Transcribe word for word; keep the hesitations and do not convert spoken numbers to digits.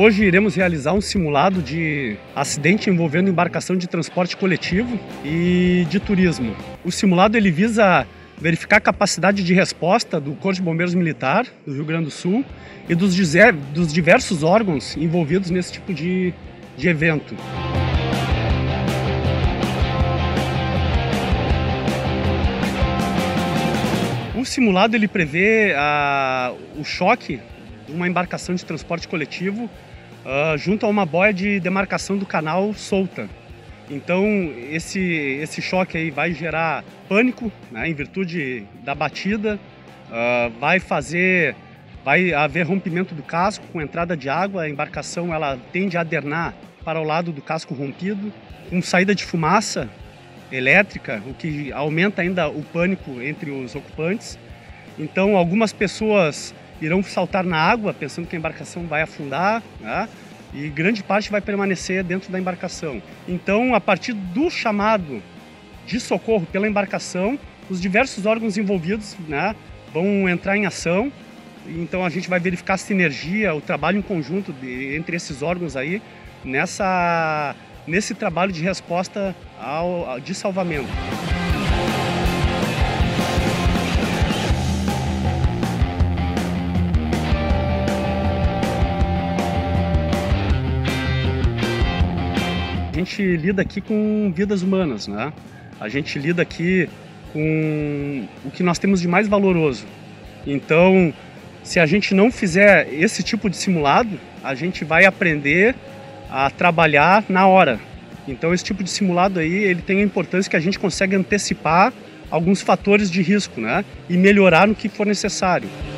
Hoje iremos realizar um simulado de acidente envolvendo embarcação de transporte coletivo e de turismo. O simulado ele visa verificar a capacidade de resposta do Corpo de Bombeiros Militar do Rio Grande do Sul e dos, dos diversos órgãos envolvidos nesse tipo de, de evento. O simulado ele prevê a, o choque de uma embarcação de transporte coletivo uh, junto a uma boia de demarcação do canal solta. Então esse, esse choque aí vai gerar pânico, né, em virtude da batida, uh, vai fazer, vai haver rompimento do casco com entrada de água, a embarcação ela tende a adernar para o lado do casco rompido, com saída de fumaça elétrica, o que aumenta ainda o pânico entre os ocupantes. Então algumas pessoas irão saltar na água pensando que a embarcação vai afundar, né? E grande parte vai permanecer dentro da embarcação. Então, a partir do chamado de socorro pela embarcação, os diversos órgãos envolvidos, né, vão entrar em ação. Então a gente vai verificar a sinergia, o trabalho em conjunto de, entre esses órgãos aí, nessa, nesse trabalho de resposta ao, de salvamento. A gente lida aqui com vidas humanas, né? A gente lida aqui com o que nós temos de mais valoroso. Então, se a gente não fizer esse tipo de simulado, a gente vai aprender a trabalhar na hora. Então, esse tipo de simulado aí, ele tem a importância que a gente consegue antecipar alguns fatores de risco, né? E melhorar no que for necessário.